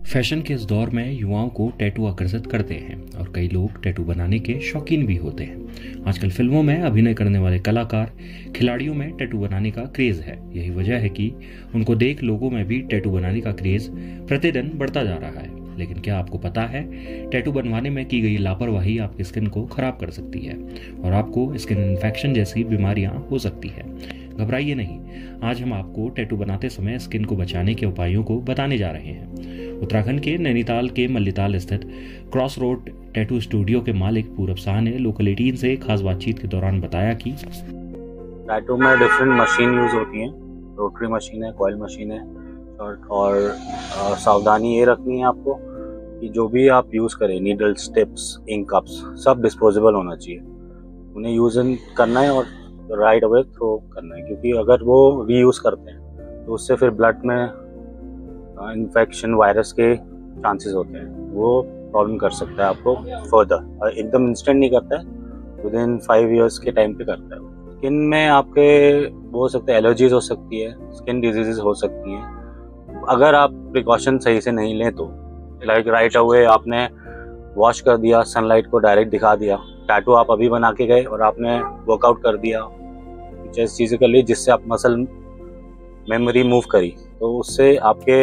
Fashion के इस दौर में युवाओं को टैटू आकर्षित करते हैं और कई लोग टैटू बनाने के शौकीन भी होते हैं। आजकल फिल्मों में अभिनय करने वाले कलाकार, खिलाड़ियों में टैटू बनाने का क्रेज है। यही वजह है कि उनको देख लोगों में भी टैटू बनाने का क्रेज प्रतिदिन बढ़ता जा रहा है। लेकिन क्या आपको पता है, टैटू बनवाने में की गई लापरवाही आपकी स्किन को खराब कर सकती है और आपको स्किन इन्फेक्शन जैसी बीमारियां हो सकती है। घबराइए नहीं, आज हम आपको टैटू बनाते समय स्किन को बचाने के उपायों को बताने जा रहे हैं। उत्तराखंड के नैनीताल के मल्लीताल स्थित क्रॉस रोड टैटू स्टूडियो के मालिक पूरब शाह ने लोकल 18 से खास बातचीत के दौरान बताया कि टैटू में डिफरेंट मशीन यूज होती हैं। रोटरी मशीन है, कॉइल मशीन है, और सावधानी ये रखनी है आपको कि जो भी आप यूज़ करें, नीडल्स, टिप्स, इंक कप्स, सब डिस्पोजेबल होना चाहिए। उन्हें यूज करना है और राइट अवे थ्रो करना है, क्योंकि अगर वो रीयूज़ करते हैं तो उससे फिर ब्लड में इन्फेक्शन, वायरस के चांसेस होते हैं। वो प्रॉब्लम कर सकता है आपको फर्दर। एकदम इंस्टेंट नहीं करता है, विद इन 5 years के टाइम पे करता है। स्किन में आपके वो हो सकते हैं, एलर्जीज हो सकती है, स्किन डिजीजेज हो सकती हैं। अगर आप प्रिकॉशन सही से नहीं लें तो लाइक राइट अवे आपने वॉश कर दिया, सनलाइट को डायरेक्ट दिखा दिया, टैटू आप अभी बना के गए और आपने वर्कआउट कर दिया, कुछ ऐसी चीज़ें कर ली जिससे आप मसल मेमोरी मूव करी, तो उससे आपके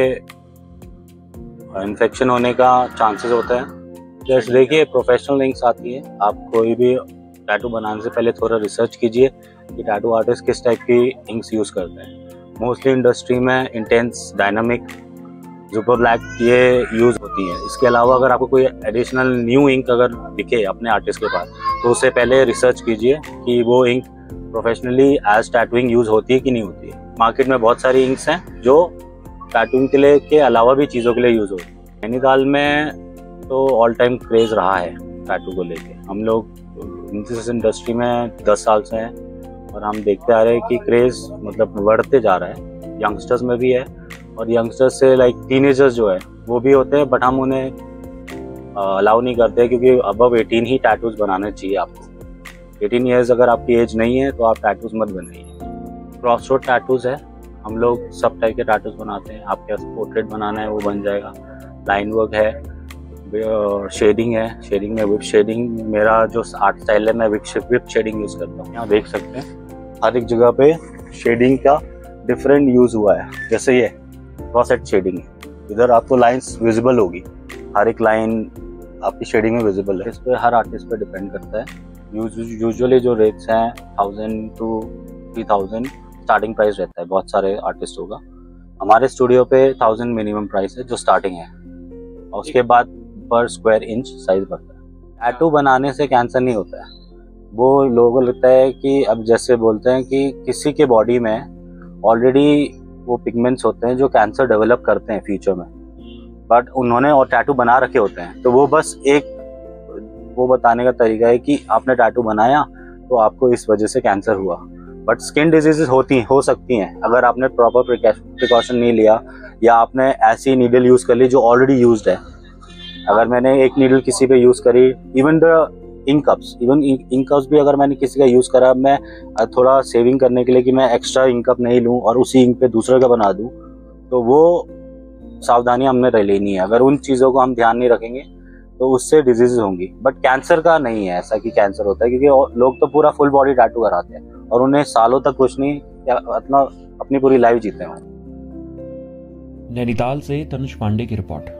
इन्फेक्शन होने का चांसेस होता है। जैसे देखिए, प्रोफेशनल इंक्स आती है। आप कोई भी टैटू बनाने से पहले थोड़ा रिसर्च कीजिए कि टैटू आर्टिस्ट किस टाइप की इंक्स यूज़ करते हैं। मोस्टली इंडस्ट्री में इंटेंस, डायनामिक, सुपर ब्लैक ये यूज़ होती है। इसके अलावा अगर आपको कोई एडिशनल न्यू इंक अगर दिखे अपने आर्टिस्ट के पास, तो उससे पहले रिसर्च कीजिए कि वो ink professionally as tattooing use होती है कि नहीं होती है। मार्केट में बहुत सारी इंक्स हैं जो टैटूइंग के लिए के अलावा भी चीज़ों के लिए यूज़ होती है। नैनीताल में तो ऑल टाइम क्रेज़ रहा है टैटू को लेके। हम लोग इस इंडस्ट्री में 10 साल से हैं और हम देखते आ रहे हैं कि क्रेज़ मतलब बढ़ते जा रहा है। यंगस्टर्स में भी है, और यंगस्टर्स से लाइक टीनेजर्स जो है वो भी होते हैं, बट हम उन्हें अलाउ नहीं करते क्योंकि अबव 18 ही टैटूज बनाने चाहिए आपको। 18 ईयर्स अगर आपकी एज नहीं है तो आप टैटूज मत बनाइए। क्रॉस रोड टैटूज है, हम लोग सब टाइप के टैटूज बनाते हैं। आपके पोर्ट्रेट बनाना है वो बन जाएगा, लाइन वर्क है, शेडिंग है, शेडिंग में विप शेडिंग। मेरा जो आर्ट स्टाइल है, मैं विप शेडिंग यूज़ करता हूँ। यहाँ देख सकते हैं हर एक जगह पे शेडिंग का डिफरेंट यूज़ हुआ है। जैसे ये क्रॉस हेड शेडिंग है, इधर आपको लाइंस विजिबल होगी, हर एक लाइन आपकी शेडिंग में विजिबल है। इस पे हर आर्टिस्ट पे डिपेंड करता है। यूजुअली जो रेट्स हैं 1000 to 3000 स्टार्टिंग प्राइस रहता है। बहुत सारे आर्टिस्ट होगा, हमारे स्टूडियो पे 1000 मिनिमम प्राइस है जो स्टार्टिंग है, और उसके बाद पर स्क्वायर इंच साइज बढ़ता है। टैटू बनाने से कैंसर नहीं होता है। वो लोगों को लगता है कि अब जैसे बोलते हैं कि किसी के बॉडी में ऑलरेडी वो पिगमेंट्स होते हैं जो कैंसर डेवलप करते हैं फ्यूचर में, बट उन्होंने और टैटू बना रखे होते हैं, तो वो बस एक वो बताने का तरीका है कि आपने टैटू बनाया तो आपको इस वजह से कैंसर हुआ। बट स्किन डिजीजेस हो सकती हैं अगर आपने प्रॉपर प्रिकॉशन नहीं लिया, या आपने ऐसी नीडल यूज़ कर ली जो ऑलरेडी यूज्ड है। अगर मैंने एक नीडल किसी पे यूज़ करी, इवन इंक कप्स भी अगर मैंने किसी का यूज़ करा, मैं थोड़ा सेविंग करने के लिए कि मैं एक्स्ट्रा इंक कप नहीं लूँ और उसी इंक पे दूसरे का बना दूँ, तो वो सावधानी हमने लेनी है। अगर उन चीज़ों को हम ध्यान नहीं रखेंगे तो उससे डिजीज होंगी। बट कैंसर का नहीं है ऐसा कि कैंसर होता है, क्योंकि लोग तो पूरा फुल बॉडी टैटू कराते हैं और उन्हें सालों तक कुछ नहीं, अपनी पूरी लाइफ जीते हैं। नैनीताल से तनुज पांडे की रिपोर्ट।